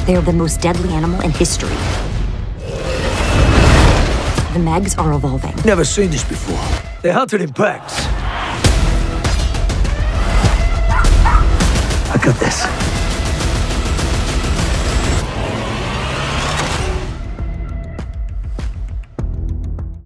They are the most deadly animal in history. The Megs are evolving. Never seen this before. They're hunted in packs. I got this.